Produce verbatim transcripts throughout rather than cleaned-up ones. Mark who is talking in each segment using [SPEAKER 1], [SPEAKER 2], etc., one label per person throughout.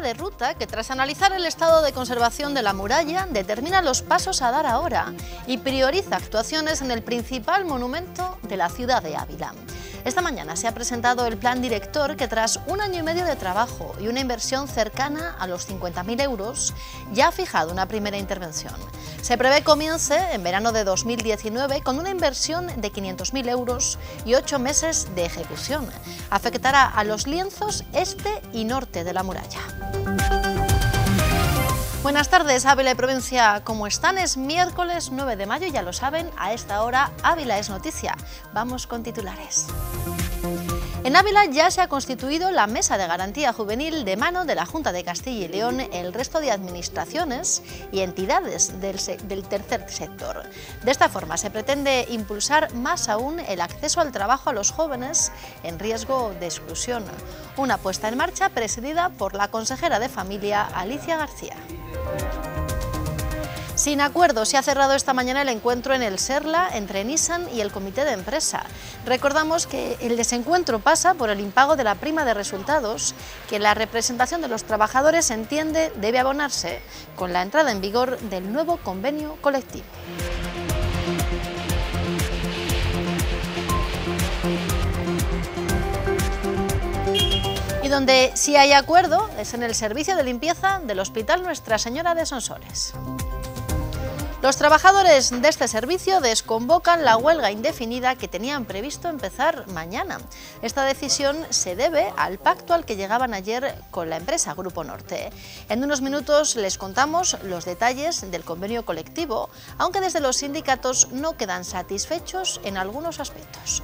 [SPEAKER 1] de ruta que, tras analizar el estado de conservación de la muralla, determina los pasos a dar ahora y prioriza actuaciones en el principal monumento de la ciudad de Ávila. Esta mañana se ha presentado el plan director que, tras un año y medio de trabajo y una inversión cercana a los cincuenta mil euros, ya ha fijado una primera intervención. Se prevé comience en verano de dos mil diecinueve con una inversión de quinientos mil euros y ocho meses de ejecución. Afectará a los lienzos este y norte de la muralla. Buenas tardes, Ávila y provincia, ¿cómo están? Es miércoles nueve de mayo, ya lo saben, a esta hora Ávila es noticia. Vamos con titulares. En Ávila ya se ha constituido la Mesa de Garantía Juvenil de mano de la Junta de Castilla y León, el resto de administraciones y entidades del, del tercer sector. De esta forma se pretende impulsar más aún el acceso al trabajo a los jóvenes en riesgo de exclusión. Una puesta en marcha presidida por la consejera de Familia, Alicia García. Sin acuerdo, se ha cerrado esta mañana el encuentro en el Serla entre Nissan y el comité de empresa. Recordamos que el desencuentro pasa por el impago de la prima de resultados que la representación de los trabajadores entiende debe abonarse con la entrada en vigor del nuevo convenio colectivo. Y donde sí hay acuerdo es en el servicio de limpieza del Hospital Nuestra Señora de Sonsoles. Los trabajadores de este servicio desconvocan la huelga indefinida que tenían previsto empezar mañana. Esta decisión se debe al pacto al que llegaban ayer con la empresa Grupo Norte. En unos minutos les contamos los detalles del convenio colectivo, aunque desde los sindicatos no quedan satisfechos en algunos aspectos.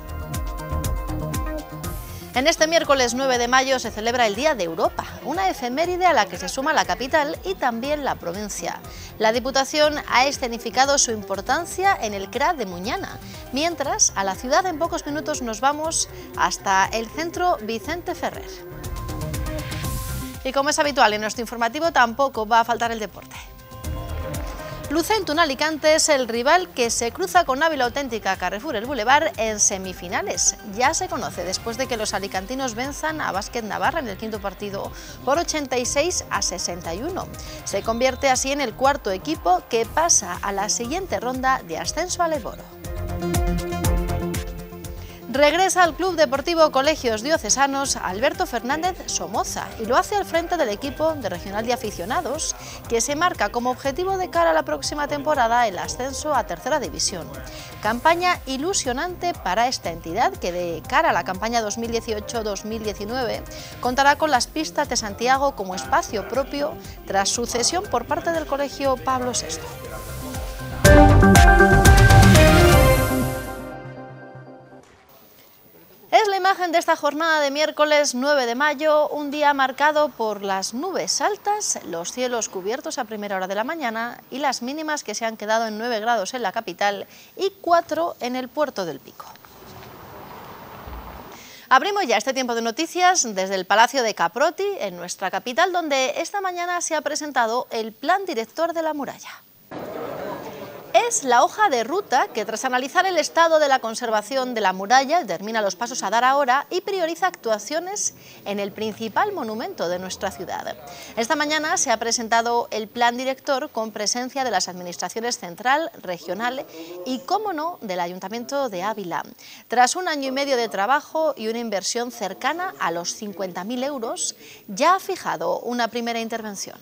[SPEAKER 1] En este miércoles nueve de mayo se celebra el Día de Europa, una efeméride a la que se suma la capital y también la provincia. La Diputación ha escenificado su importancia en el C R A de Muñana, mientras a la ciudad en pocos minutos nos vamos hasta el centro Vicente Ferrer. Y como es habitual en nuestro informativo, tampoco va a faltar el deporte. Lucentum Alicante es el rival que se cruza con Ávila Auténtica Carrefour el Boulevard en semifinales. Ya se conoce después de que los alicantinos venzan a Básquet Navarra en el quinto partido por ochenta y seis a sesenta y uno. Se convierte así en el cuarto equipo que pasa a la siguiente ronda de ascenso al Eboro. Regresa al Club Deportivo Colegios Diocesanos Alberto Fernández Somoza y lo hace al frente del equipo de Regional de Aficionados, que se marca como objetivo de cara a la próxima temporada el ascenso a Tercera División. Campaña ilusionante para esta entidad que, de cara a la campaña dos mil dieciocho dos mil diecinueve, contará con las pistas de Santiago como espacio propio tras su cesión por parte del Colegio Pablo sexto. Es la imagen de esta jornada de miércoles nueve de mayo, un día marcado por las nubes altas, los cielos cubiertos a primera hora de la mañana y las mínimas que se han quedado en nueve grados en la capital y cuatro en el Puerto del Pico. Abrimos ya este tiempo de noticias desde el Palacio de Caproti, en nuestra capital, donde esta mañana se ha presentado el plan director de la muralla. Es la hoja de ruta que, tras analizar el estado de la conservación de la muralla, determina los pasos a dar ahora y prioriza actuaciones en el principal monumento de nuestra ciudad. Esta mañana se ha presentado el plan director con presencia de las administraciones central, regional y, cómo no, del Ayuntamiento de Ávila. Tras un año y medio de trabajo y una inversión cercana a los cincuenta mil euros, ya ha fijado una primera intervención.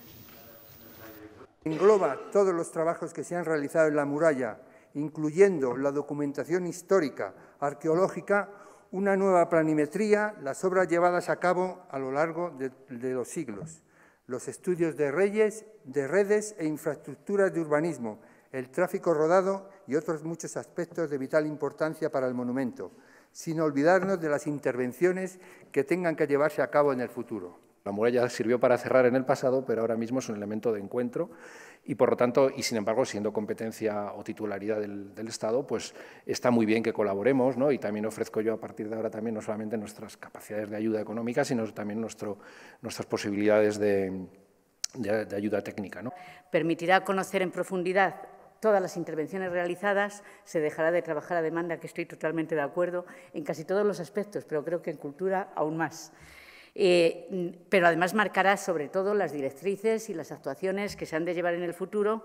[SPEAKER 2] Engloba todos los trabajos que se han realizado en la muralla, incluyendo la documentación histórica, arqueológica, una nueva planimetría, las obras llevadas a cabo a lo largo de, de los siglos, los estudios de reyes, de redes e infraestructuras de urbanismo, el tráfico rodado y otros muchos aspectos de vital importancia para el monumento, sin olvidarnos de las intervenciones que tengan que llevarse a cabo en el futuro.
[SPEAKER 3] La muralla sirvió para cerrar en el pasado, pero ahora mismo es un elemento de encuentro y, por lo tanto, y sin embargo, siendo competencia o titularidad del, del Estado, pues está muy bien que colaboremos, ¿no? Y también ofrezco yo a partir de ahora también no solamente nuestras capacidades de ayuda económica, sino también nuestro, nuestras posibilidades de, de, de ayuda técnica, ¿no?
[SPEAKER 4] Permitirá conocer en profundidad todas las intervenciones realizadas, se dejará de trabajar a demanda, que estoy totalmente de acuerdo, en casi todos los aspectos, pero creo que en cultura aún más. Eh, pero además marcará sobre todo las directrices y las actuaciones que se han de llevar en el futuro.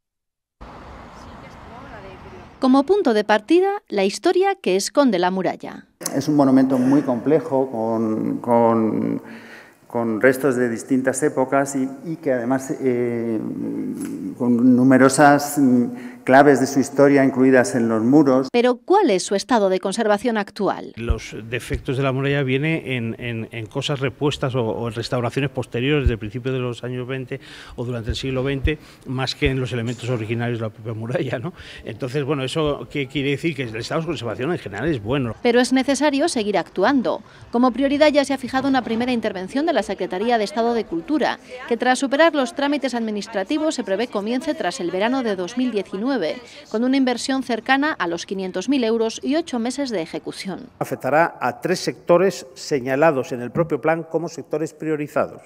[SPEAKER 1] Como punto de partida, la historia que esconde la muralla.
[SPEAKER 5] Es un monumento muy complejo, con, con, con restos de distintas épocas y, y que además eh, con numerosas claves de su historia incluidas en los muros.
[SPEAKER 1] Pero ¿cuál es su estado de conservación actual?
[SPEAKER 6] Los defectos de la muralla vienen en, en, en cosas repuestas o, o en restauraciones posteriores del principio de los años veinte o durante el siglo veinte, más que en los elementos originarios de la propia muralla, ¿no? Entonces, bueno, ¿eso qué quiere decir? Que el estado de conservación en general es bueno.
[SPEAKER 1] Pero es necesario seguir actuando. Como prioridad ya se ha fijado una primera intervención de la Secretaría de Estado de Cultura, que tras superar los trámites administrativos se prevé comience tras el verano de dos mil diecinueve, con una inversión cercana a los quinientos mil euros y ocho meses de ejecución.
[SPEAKER 7] Afectará a tres sectores señalados en el propio plan como sectores priorizados.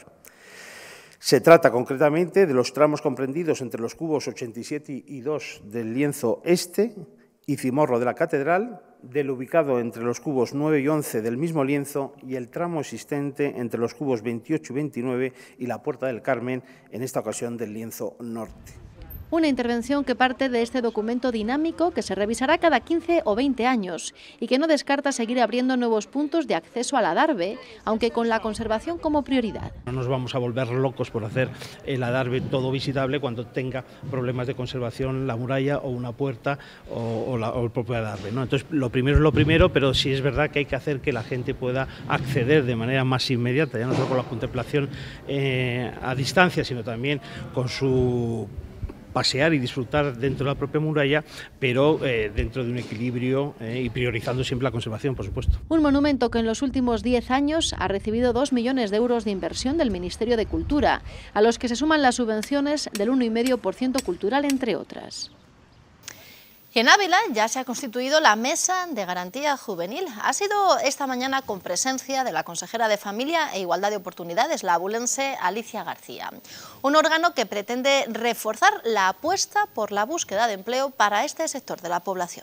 [SPEAKER 7] Se trata concretamente de los tramos comprendidos entre los cubos ochenta y siete y dos del lienzo este y Cimorro de la Catedral, del ubicado entre los cubos nueve y once del mismo lienzo y el tramo existente entre los cubos veintiocho y veintinueve y la Puerta del Carmen, en esta ocasión del lienzo norte.
[SPEAKER 1] Una intervención que parte de este documento dinámico que se revisará cada quince o veinte años y que no descarta seguir abriendo nuevos puntos de acceso al adarve, aunque con la conservación como prioridad.
[SPEAKER 6] No nos vamos a volver locos por hacer el adarve todo visitable cuando tenga problemas de conservación la muralla o una puerta o, o, la, o el propio adarve, ¿no? Entonces, lo primero es lo primero, pero sí es verdad que hay que hacer que la gente pueda acceder de manera más inmediata, ya no solo con la contemplación eh, a distancia, sino también con su pasear y disfrutar dentro de la propia muralla, pero eh, dentro de un equilibrio eh, y priorizando siempre la conservación, por supuesto.
[SPEAKER 1] Un monumento que en los últimos diez años ha recibido dos millones de euros de inversión del Ministerio de Cultura, a los que se suman las subvenciones del uno coma cinco por ciento cultural, entre otras. Y en Ávila ya se ha constituido la Mesa de Garantía Juvenil. Ha sido esta mañana con presencia de la consejera de Familia e Igualdad de Oportunidades, la abulense Alicia García. Un órgano que pretende reforzar la apuesta por la búsqueda de empleo para este sector de la población.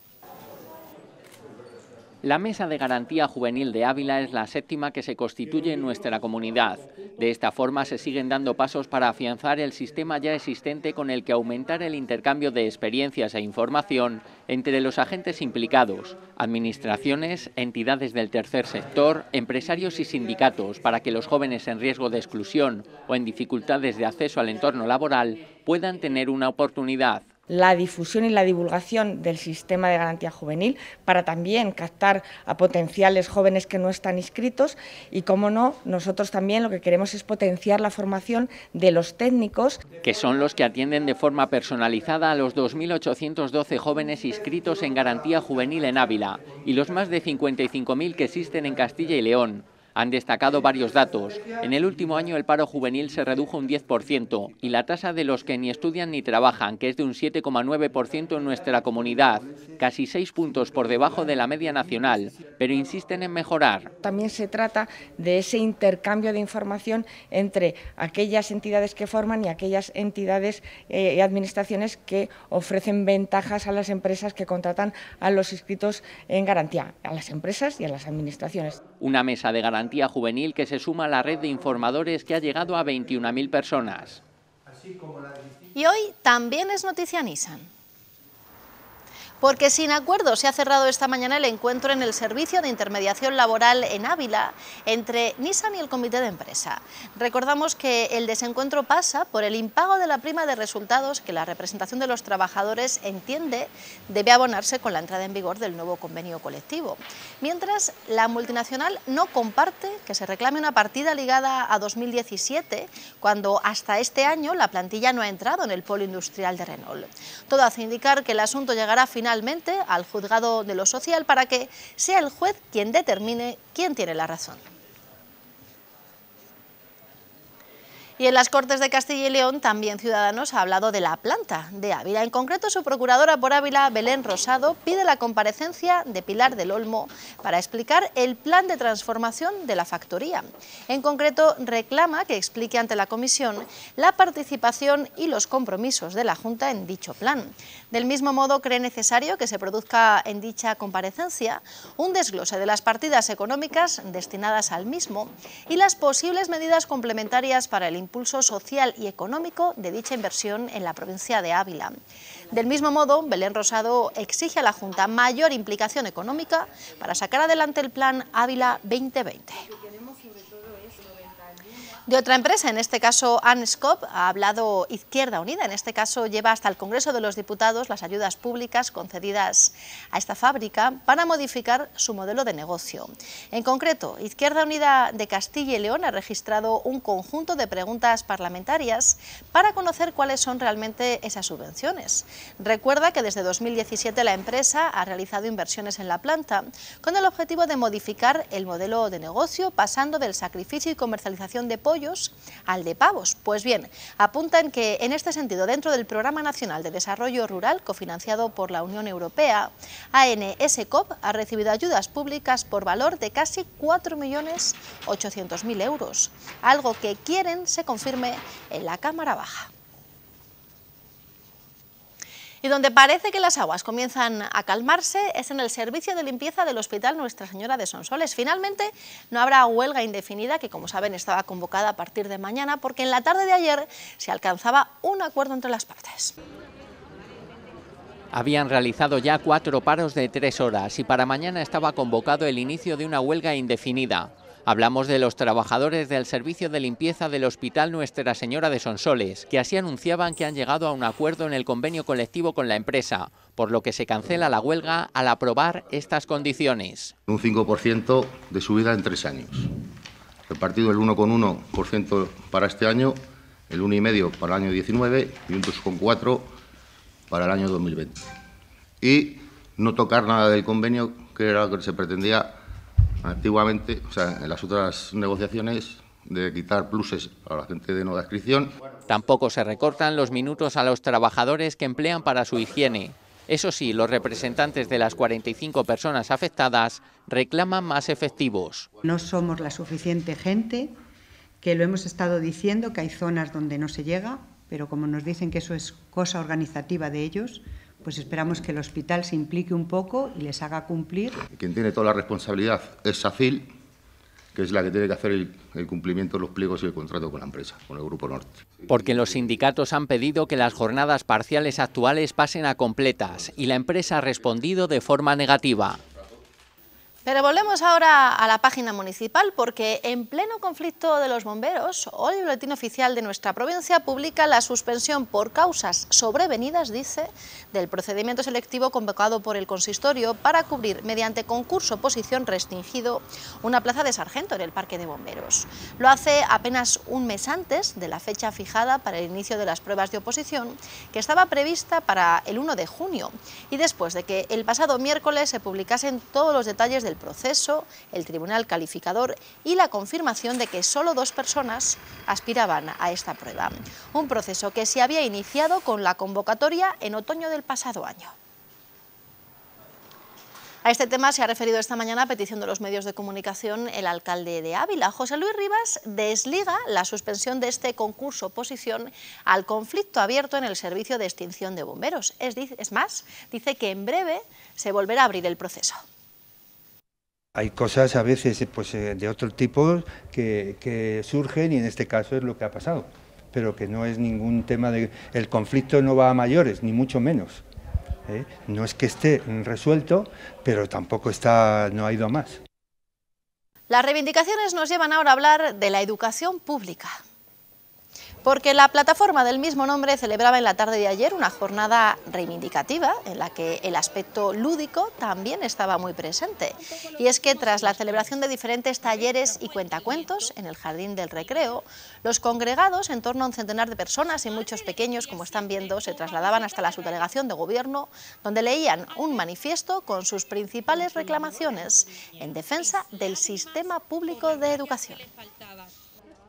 [SPEAKER 8] La Mesa de Garantía Juvenil de Ávila es la séptima que se constituye en nuestra comunidad. De esta forma se siguen dando pasos para afianzar el sistema ya existente con el que aumentar el intercambio de experiencias e información entre los agentes implicados, administraciones, entidades del tercer sector, empresarios y sindicatos, para que los jóvenes en riesgo de exclusión o en dificultades de acceso al entorno laboral puedan tener una oportunidad.
[SPEAKER 9] La difusión y la divulgación del sistema de garantía juvenil para también captar a potenciales jóvenes que no están inscritos y, como no, nosotros también lo que queremos es potenciar la formación de los técnicos,
[SPEAKER 8] que son los que atienden de forma personalizada a los dos mil ochocientos doce jóvenes inscritos en garantía juvenil en Ávila y los más de cincuenta y cinco mil que existen en Castilla y León. Han destacado varios datos. En el último año el paro juvenil se redujo un diez por ciento y la tasa de los que ni estudian ni trabajan, que es de un siete coma nueve por ciento en nuestra comunidad, casi seis puntos por debajo de la media nacional, pero insisten en mejorar.
[SPEAKER 9] También se trata de ese intercambio de información entre aquellas entidades que forman y aquellas entidades eh, y administraciones que ofrecen ventajas a las empresas que contratan a los inscritos en garantía, a las empresas y a las administraciones.
[SPEAKER 8] Una mesa de garantía juvenil que se suma a la red de informadores que ha llegado a veintiuna mil personas.
[SPEAKER 1] Y hoy también es noticia Nissan. Porque sin acuerdo se ha cerrado esta mañana el encuentro en el Servicio de Intermediación Laboral en Ávila entre Nissan y el Comité de Empresa. Recordamos que el desencuentro pasa por el impago de la prima de resultados que la representación de los trabajadores entiende debe abonarse con la entrada en vigor del nuevo convenio colectivo. Mientras, la multinacional no comparte que se reclame una partida ligada a dos mil diecisiete, cuando hasta este año la plantilla no ha entrado en el polo industrial de Renault. Todo hace indicar que el asunto llegará a finalmente al juzgado de lo social para que sea el juez quien determine quién tiene la razón. Y en las Cortes de Castilla y León también Ciudadanos ha hablado de la planta de Ávila. En concreto, su procuradora por Ávila, Belén Rosado, pide la comparecencia de Pilar del Olmo para explicar el plan de transformación de la factoría. En concreto, reclama que explique ante la Comisión la participación y los compromisos de la Junta en dicho plan. Del mismo modo, cree necesario que se produzca en dicha comparecencia un desglose de las partidas económicas destinadas al mismo y las posibles medidas complementarias para el impulso social y económico de dicha inversión en la provincia de Ávila. Del mismo modo, Belén Rosado exige a la Junta mayor implicación económica para sacar adelante el plan Ávila veinte veinte. De otra empresa, en este caso Anscop, ha hablado Izquierda Unida. En este caso lleva hasta el Congreso de los Diputados las ayudas públicas concedidas a esta fábrica para modificar su modelo de negocio. En concreto, Izquierda Unida de Castilla y León ha registrado un conjunto de preguntas parlamentarias para conocer cuáles son realmente esas subvenciones. Recuerda que desde dos mil diecisiete la empresa ha realizado inversiones en la planta con el objetivo de modificar el modelo de negocio, pasando del sacrificio y comercialización de pollo al de pavos. Pues bien, apuntan que en este sentido, dentro del Programa Nacional de Desarrollo Rural, cofinanciado por la Unión Europea, Anscop ha recibido ayudas públicas por valor de casi cuatro millones ochocientos mil euros, algo que quieren se confirme en la Cámara Baja. Y donde parece que las aguas comienzan a calmarse es en el servicio de limpieza del Hospital Nuestra Señora de Sonsoles. Finalmente no habrá huelga indefinida, que como saben estaba convocada a partir de mañana, porque en la tarde de ayer se alcanzaba un acuerdo entre las partes.
[SPEAKER 8] Habían realizado ya cuatro paros de tres horas y para mañana estaba convocado el inicio de una huelga indefinida. Hablamos de los trabajadores del servicio de limpieza del Hospital Nuestra Señora de Sonsoles, que así anunciaban que han llegado a un acuerdo en el convenio colectivo con la empresa, por lo que se cancela la huelga al aprobar estas condiciones.
[SPEAKER 10] Un cinco por ciento de subida en tres años, repartido el uno coma uno por ciento para este año, el uno coma cinco por ciento para el año diecinueve y un dos coma cuatro por ciento para el año dos mil veinte. Y no tocar nada del convenio, que era lo que se pretendía antiguamente, o sea, en las otras negociaciones, de quitar pluses a la gente de nueva adscripción.
[SPEAKER 8] Tampoco se recortan los minutos a los trabajadores que emplean para su higiene. Eso sí, los representantes de las cuarenta y cinco personas afectadas reclaman más efectivos.
[SPEAKER 11] No somos la suficiente gente, que lo hemos estado diciendo, que hay zonas donde no se llega, pero como nos dicen que eso es cosa organizativa de ellos, pues esperamos que el hospital se implique un poco y les haga cumplir.
[SPEAKER 10] Quien tiene toda la responsabilidad es SACIL, que es la que tiene que hacer el, el cumplimiento de los pliegos y el contrato con la empresa, con el Grupo Norte.
[SPEAKER 8] Porque los sindicatos han pedido que las jornadas parciales actuales pasen a completas y la empresa ha respondido de forma negativa.
[SPEAKER 1] Pero volvemos ahora a la página municipal, porque en pleno conflicto de los bomberos, hoy el Boletín Oficial de nuestra provincia publica la suspensión por causas sobrevenidas, dice, del procedimiento selectivo convocado por el consistorio para cubrir mediante concurso oposición restringido una plaza de sargento en el Parque de Bomberos. Lo hace apenas un mes antes de la fecha fijada para el inicio de las pruebas de oposición, que estaba prevista para el uno de junio, y después de que el pasado miércoles se publicasen todos los detalles del proceso, el tribunal calificador y la confirmación de que solo dos personas aspiraban a esta prueba. Un proceso que se había iniciado con la convocatoria en otoño del pasado año. A este tema se ha referido esta mañana a petición de los medios de comunicación el alcalde de Ávila. José Luis Rivas desliga la suspensión de este concurso oposición al conflicto abierto en el servicio de extinción de bomberos. Es, es más, dice que en breve se volverá a abrir el proceso.
[SPEAKER 2] Hay cosas a veces pues, de otro tipo que, que surgen y en este caso es lo que ha pasado, pero que no es ningún tema de... El conflicto no va a mayores, ni mucho menos. ¿eh? No es que esté resuelto, pero tampoco está, no ha ido a más.
[SPEAKER 1] Las reivindicaciones nos llevan ahora a hablar de la educación pública. Porque la plataforma del mismo nombre celebraba en la tarde de ayer una jornada reivindicativa en la que el aspecto lúdico también estaba muy presente. Y es que tras la celebración de diferentes talleres y cuentacuentos en el Jardín del Recreo, los congregados, en torno a un centenar de personas y muchos pequeños, como están viendo, se trasladaban hasta la subdelegación de gobierno, donde leían un manifiesto con sus principales reclamaciones en defensa del sistema público de educación.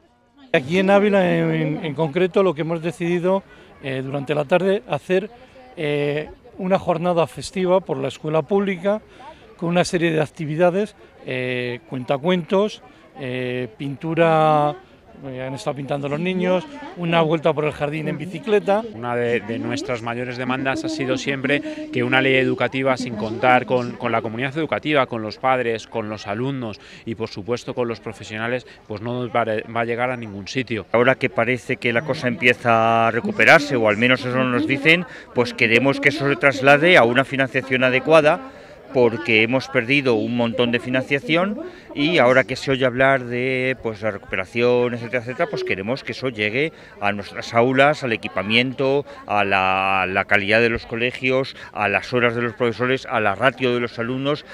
[SPEAKER 12] Aquí en Ávila, en, en concreto, lo que hemos decidido eh, durante la tarde, hacer eh, una jornada festiva por la escuela pública con una serie de actividades, eh, cuentacuentos, eh, pintura, eh, han estado pintando los niños, una vuelta por el jardín en bicicleta.
[SPEAKER 13] Una de, de nuestras mayores demandas ha sido siempre que una ley educativa, sin contar con, con la comunidad educativa, con los padres, con los alumnos y por supuesto con los profesionales, pues no va a llegar a ningún sitio.
[SPEAKER 14] Ahora que parece que la cosa empieza a recuperarse, o al menos eso nos dicen, pues queremos que eso se traslade a una financiación adecuada, porque hemos perdido un montón de financiación y ahora que se oye hablar de pues, la recuperación, etcétera, etcétera, pues queremos que eso llegue a nuestras aulas, al equipamiento, a la, la calidad de los colegios, a las horas de los profesores, a la ratio de los alumnos.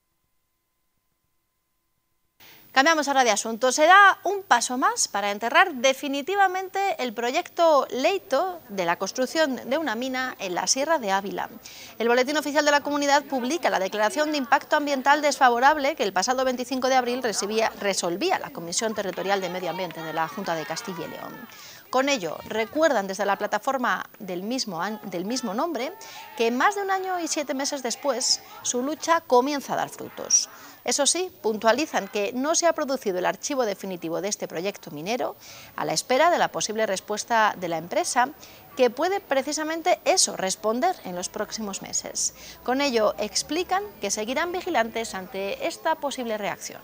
[SPEAKER 1] Cambiamos ahora de asunto. Se da un paso más para enterrar definitivamente el proyecto Leito de la construcción de una mina en la Sierra de Ávila. El Boletín Oficial de la Comunidad publica la declaración de impacto ambiental desfavorable que el pasado veinticinco de abril recibía, resolvía la Comisión Territorial de Medio Ambiente de la Junta de Castilla y León. Con ello, recuerdan desde la plataforma del mismo, del mismo nombre que más de un año y siete meses después su lucha comienza a dar frutos. Eso sí, puntualizan que no se ha producido el archivo definitivo de este proyecto minero a la espera de la posible respuesta de la empresa, que puede precisamente eso, responder en los próximos meses. Con ello, explican que seguirán vigilantes ante esta posible reacción.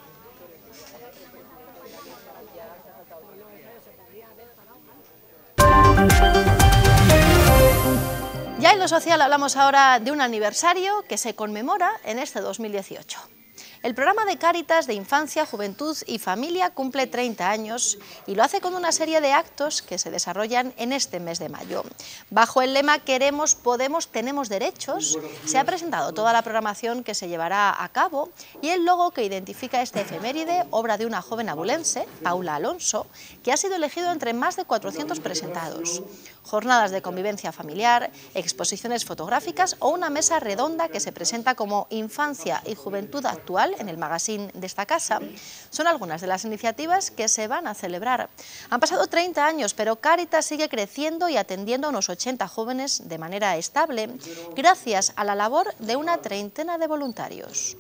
[SPEAKER 1] Ya en lo social hablamos ahora de un aniversario que se conmemora en este dos mil dieciocho. El programa de Cáritas de Infancia, Juventud y Familia cumple treinta años y lo hace con una serie de actos que se desarrollan en este mes de mayo. Bajo el lema Queremos, Podemos, Tenemos Derechos, se ha presentado toda la programación que se llevará a cabo y el logo que identifica este efeméride, obra de una joven abulense, Paula Alonso, que ha sido elegido entre más de cuatrocientos presentados. Jornadas de convivencia familiar, exposiciones fotográficas o una mesa redonda que se presenta como Infancia y Juventud Actual en el magazine de esta casa, son algunas de las iniciativas que se van a celebrar. Han pasado treinta años, pero Cáritas sigue creciendo y atendiendo a unos ochenta jóvenes de manera estable, gracias a la labor de una treintena de voluntarios.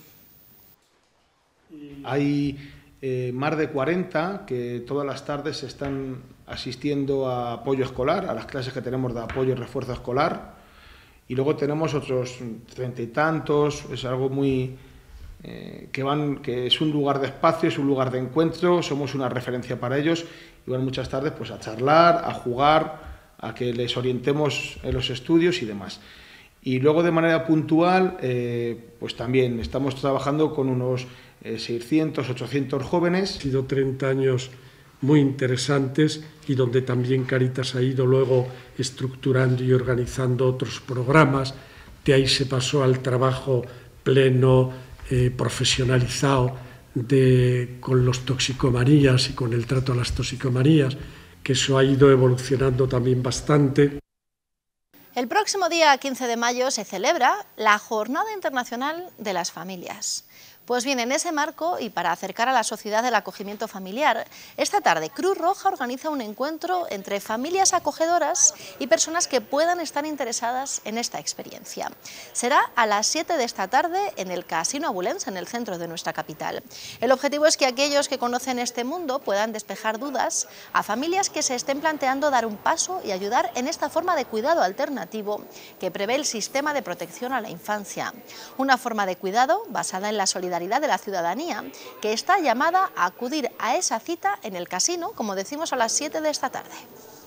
[SPEAKER 7] Hay eh, más de cuarenta que todas las tardes están asistiendo a apoyo escolar, a las clases que tenemos de apoyo y refuerzo escolar, y luego tenemos otros treinta y tantos, es algo muy... Eh, que, van, que es un lugar de espacio, es un lugar de encuentro, somos una referencia para ellos y van muchas tardes pues, a charlar, a jugar, a que les orientemos en los estudios y demás. Y luego de manera puntual, eh, pues también estamos trabajando con unos eh, seiscientos, ochocientos jóvenes.
[SPEAKER 15] Han sido treinta años muy interesantes y donde también Cáritas ha ido luego estructurando y organizando otros programas. De ahí se pasó al trabajo pleno, Eh, profesionalizado de, con los toxicomanías y con el trato a las toxicomanías, que eso ha ido evolucionando también bastante.
[SPEAKER 1] El próximo día quince de mayo se celebra la Jornada Internacional de las Familias. Pues bien, en ese marco y para acercar a la sociedad el acogimiento familiar, esta tarde Cruz Roja organiza un encuentro entre familias acogedoras y personas que puedan estar interesadas en esta experiencia. Será a las siete de esta tarde en el Casino Abulense, en el centro de nuestra capital. El objetivo es que aquellos que conocen este mundo puedan despejar dudas a familias que se estén planteando dar un paso y ayudar en esta forma de cuidado alternativo que prevé el sistema de protección a la infancia. Una forma de cuidado basada en la solidaridad de la ciudadanía, que está llamada a acudir a esa cita en el casino, como decimos, a las siete de esta tarde.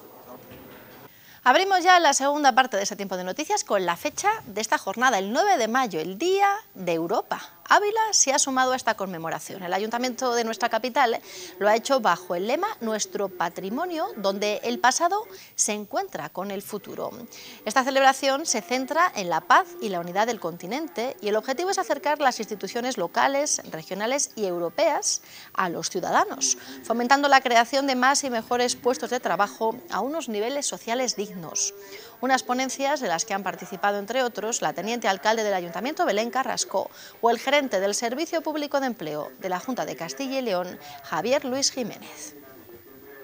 [SPEAKER 1] Abrimos ya la segunda parte de este tiempo de noticias con la fecha de esta jornada, el nueve de mayo, el Día de Europa. Ávila se ha sumado a esta conmemoración. El Ayuntamiento de nuestra capital lo ha hecho bajo el lema Nuestro Patrimonio, donde el pasado se encuentra con el futuro. Esta celebración se centra en la paz y la unidad del continente y el objetivo es acercar las instituciones locales, regionales y europeas a los ciudadanos, fomentando la creación de más y mejores puestos de trabajo a unos niveles sociales dignos. Unas ponencias de las que han participado, entre otros, la teniente alcalde del Ayuntamiento, Belén Carrasco, o el gerente del Servicio Público de Empleo de la Junta de Castilla y León, Javier Luis Jiménez.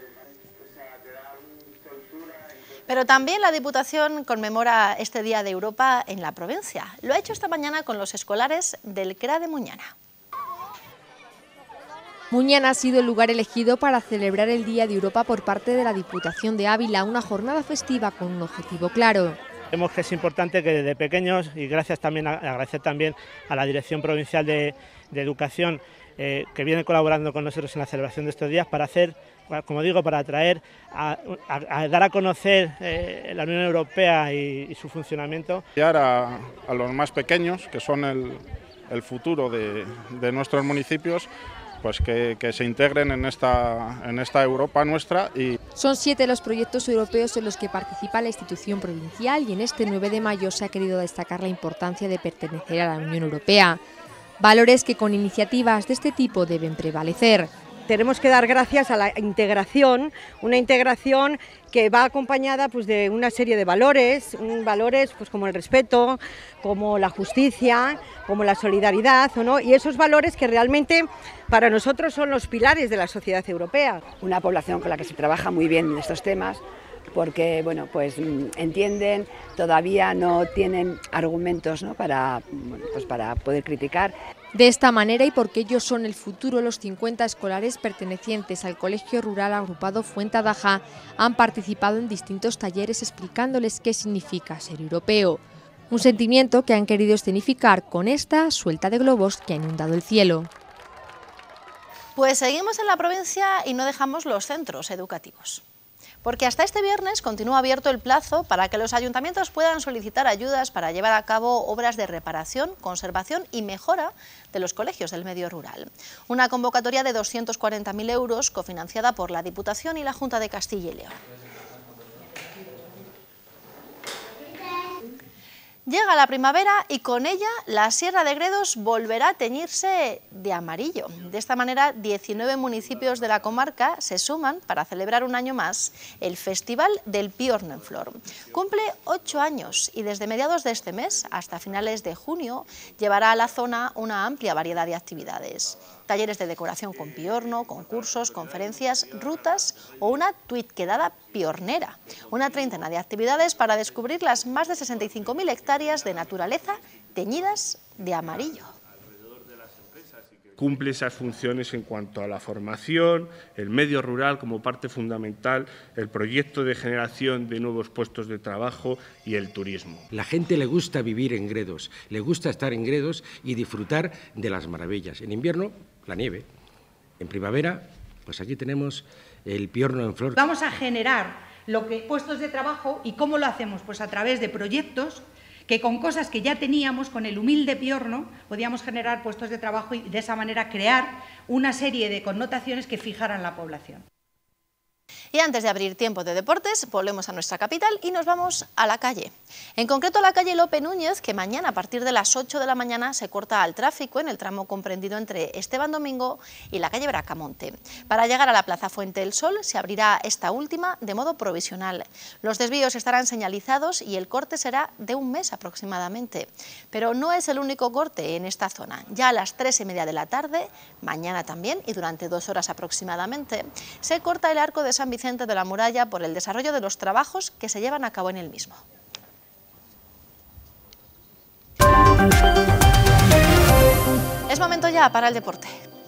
[SPEAKER 1] Pero también la Diputación conmemora este Día de Europa en la provincia. Lo ha hecho esta mañana con los escolares del C R A de Muñana.
[SPEAKER 16] Muñana ha sido el lugar elegido para celebrar el Día de Europa por parte de la Diputación de Ávila, una jornada festiva con un objetivo claro.
[SPEAKER 6] Vemos que es importante que desde pequeños, y gracias también a, agradecer también a la Dirección Provincial de, de Educación, eh, que viene colaborando con nosotros en la celebración de estos días para hacer, como digo, para atraer, a, a, a dar a conocer eh, la Unión Europea y, y su funcionamiento.
[SPEAKER 17] A, a los más pequeños, que son el, el futuro de, de nuestros municipios, pues que, que se integren en esta, en esta Europa nuestra. Y...
[SPEAKER 16] Son siete los proyectos europeos en los que participa la institución provincial y en este nueve de mayo se ha querido destacar la importancia de pertenecer a la Unión Europea. Valores que con iniciativas de este tipo deben prevalecer.
[SPEAKER 18] Tenemos que dar gracias a la integración, una integración que va acompañada pues, de una serie de valores, valores pues, como el respeto, como la justicia, como la solidaridad, ¿no? Y esos valores que realmente para nosotros son los pilares de la sociedad europea.
[SPEAKER 19] Una población con la que se trabaja muy bien en estos temas, porque bueno, pues entienden, todavía no tienen argumentos, ¿no? para, bueno, pues para poder criticar.
[SPEAKER 16] De esta manera, y porque ellos son el futuro, los cincuenta escolares pertenecientes al Colegio Rural Agrupado Fuentadaja han participado en distintos talleres explicándoles qué significa ser europeo. Un sentimiento que han querido escenificar con esta suelta de globos que ha inundado el cielo.
[SPEAKER 1] Pues seguimos en la provincia y no dejamos los centros educativos. Porque hasta este viernes continúa abierto el plazo para que los ayuntamientos puedan solicitar ayudas para llevar a cabo obras de reparación, conservación y mejora de los colegios del medio rural. Una convocatoria de doscientos cuarenta mil euros cofinanciada por la Diputación y la Junta de Castilla y León. Llega la primavera y con ella la Sierra de Gredos volverá a teñirse de amarillo. De esta manera, diecinueve municipios de la comarca se suman para celebrar un año más el Festival del Piorno en Flor. Cumple ocho años y desde mediados de este mes hasta finales de junio llevará a la zona una amplia variedad de actividades. Talleres de decoración con piorno, concursos, conferencias, rutas o una tuitquedada piornera. Una treintena de actividades para descubrir las más de sesenta y cinco mil hectáreas de naturaleza teñidas de amarillo.
[SPEAKER 20] Cumple esas funciones en cuanto a la formación, el medio rural como parte fundamental, el proyecto de generación de nuevos puestos de trabajo y el turismo.
[SPEAKER 21] La gente le gusta vivir en Gredos, le gusta estar en Gredos y disfrutar de las maravillas. En invierno, la nieve. En primavera, pues aquí tenemos el piorno en flor.
[SPEAKER 22] Vamos a generar lo que, puestos de trabajo, ¿y cómo lo hacemos? Pues a través de proyectos que con cosas que ya teníamos, con el humilde piorno, podíamos generar puestos de trabajo y de esa manera crear una serie de connotaciones que fijaran la población.
[SPEAKER 1] Y antes de abrir tiempo de deportes, volvemos a nuestra capital y nos vamos a la calle. En concreto a la calle Lope Núñez, que mañana a partir de las ocho de la mañana se corta al tráfico en el tramo comprendido entre Esteban Domingo y la calle Bracamonte. Para llegar a la Plaza Fuente del Sol se abrirá esta última de modo provisional. Los desvíos estarán señalizados y el corte será de un mes aproximadamente. Pero no es el único corte en esta zona. Ya a las tres y media de la tarde, mañana también y durante dos horas aproximadamente, se corta el arco de San Vicente de la Muralla por el desarrollo de los trabajos que se llevan a cabo en el mismo. Es momento ya para el deporte.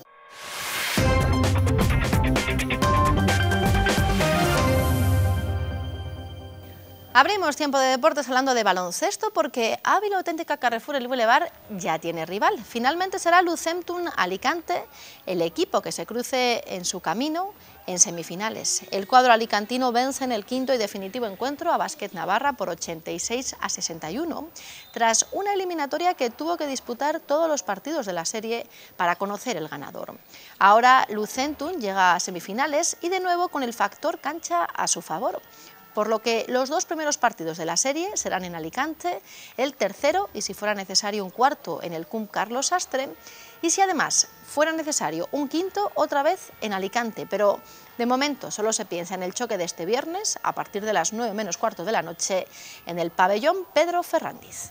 [SPEAKER 1] Abrimos tiempo de deportes hablando de baloncesto porque Ávila Auténtica Carrefour el Boulevard ya tiene rival. Finalmente será Lucentum Alicante el equipo que se cruce en su camino en semifinales. El cuadro alicantino vence en el quinto y definitivo encuentro a Básquet Navarra por ochenta y seis a sesenta y uno, tras una eliminatoria que tuvo que disputar todos los partidos de la serie para conocer el ganador. Ahora Lucentum llega a semifinales y de nuevo con el factor cancha a su favor, por lo que los dos primeros partidos de la serie serán en Alicante, el tercero y si fuera necesario un cuarto en el C U M Carlos Sastre, y si además fuera necesario un quinto otra vez en Alicante, pero de momento solo se piensa en el choque de este viernes a partir de las nueve menos cuarto de la noche en el pabellón Pedro Ferrandiz.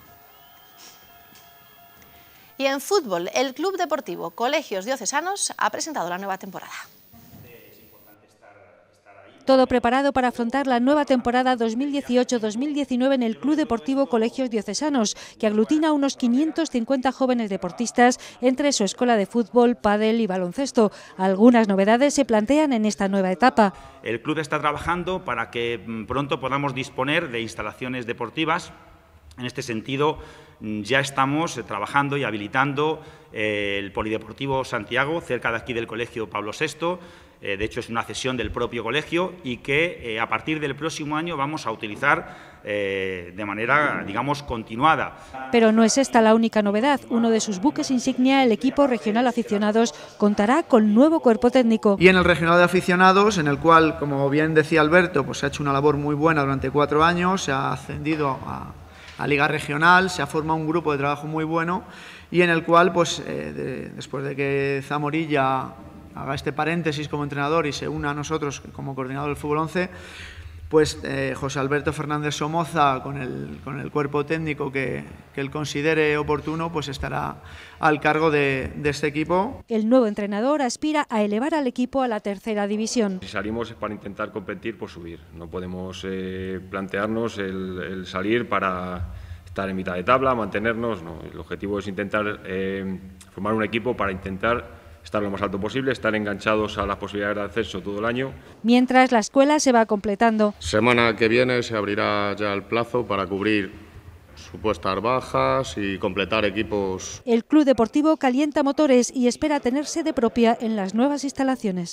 [SPEAKER 1] Y en fútbol, el Club Deportivo Colegios Diocesanos ha presentado la nueva temporada.
[SPEAKER 23] Es importante estar, estar ahí
[SPEAKER 3] Todo preparado para afrontar la nueva temporada dos mil dieciocho dos mil diecinueve en el Club Deportivo Colegios Diocesanos, que aglutina a unos quinientos cincuenta jóvenes deportistas entre su escuela de fútbol, pádel y baloncesto. Algunas novedades se plantean en esta nueva etapa.
[SPEAKER 4] El club está trabajando para que pronto podamos disponer de instalaciones deportivas. En este sentido, ya estamos trabajando y habilitando el Polideportivo Santiago, cerca de aquí del Colegio Pablo sexto. Eh, de hecho, es una cesión del propio colegio y que eh, a partir del próximo año vamos a utilizar eh, de manera, digamos, continuada.
[SPEAKER 3] Pero no es esta la única novedad. Uno de sus buques insignia, el equipo regional aficionados, contará con nuevo cuerpo técnico.
[SPEAKER 23] Y en el regional de aficionados, en el cual, como bien decía Alberto, pues se ha hecho una labor muy buena durante cuatro años, se ha ascendido a, a Liga Regional, se ha formado un grupo de trabajo muy bueno y en el cual, pues eh, de, después de que Zamorilla haga este paréntesis como entrenador y se una a nosotros como coordinador del Fútbol once, pues eh, José Alberto Fernández Somoza, con el, con el cuerpo técnico que, que él considere oportuno, pues estará al cargo de, de este equipo.
[SPEAKER 3] El nuevo entrenador aspira a elevar al equipo a la tercera división.
[SPEAKER 24] Si salimos es para intentar competir por subir, no podemos eh, plantearnos el, el salir para estar en mitad de tabla, mantenernos, no. El objetivo es intentar eh, formar un equipo para intentar estar lo más alto posible, estar enganchados a las posibilidades de ascenso todo el año.
[SPEAKER 3] Mientras la escuela se va completando.
[SPEAKER 10] Semana que viene se abrirá ya el plazo para cubrir supuestas bajas y completar equipos.
[SPEAKER 3] El Club Deportivo calienta motores y espera tener sede propia en las nuevas instalaciones.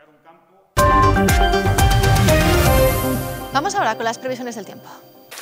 [SPEAKER 1] Vamos ahora con las previsiones del tiempo.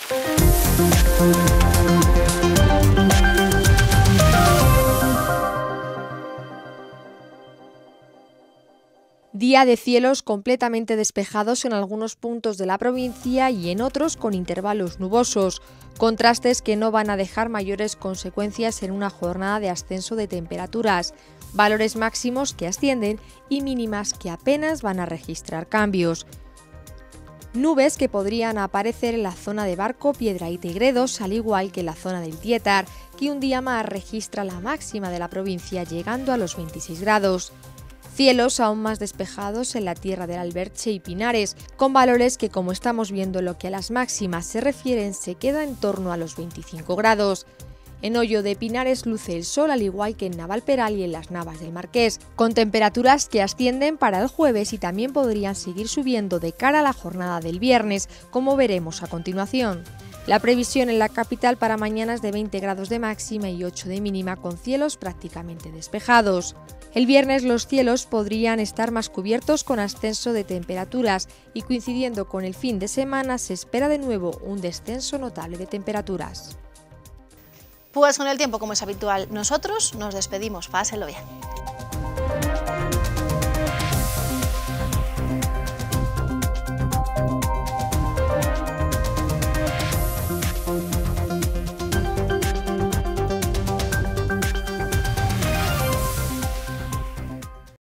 [SPEAKER 16] Día de cielos completamente despejados en algunos puntos de la provincia y en otros con intervalos nubosos, contrastes que no van a dejar mayores consecuencias en una jornada de ascenso de temperaturas, valores máximos que ascienden y mínimas que apenas van a registrar cambios. Nubes que podrían aparecer en la zona de Barco, Piedrahita y Gredos, al igual que en la zona del Tietar, que un día más registra la máxima de la provincia llegando a los veintiséis grados. Cielos aún más despejados en la tierra del Alberche y Pinares, con valores que, como estamos viendo en lo que a las máximas se refieren, se queda en torno a los veinticinco grados. En Hoyo de Pinares luce el sol, al igual que en Navalperal y en las Navas del Marqués, con temperaturas que ascienden para el jueves y también podrían seguir subiendo de cara a la jornada del viernes, como veremos a continuación. La previsión en la capital para mañana es de veinte grados de máxima y ocho de mínima, con cielos prácticamente despejados. El viernes los cielos podrían estar más cubiertos con ascenso de temperaturas y coincidiendo con el fin de semana se espera de nuevo un descenso notable de temperaturas.
[SPEAKER 1] Pues con el tiempo, como es habitual, nosotros nos despedimos. Pásenlo bien.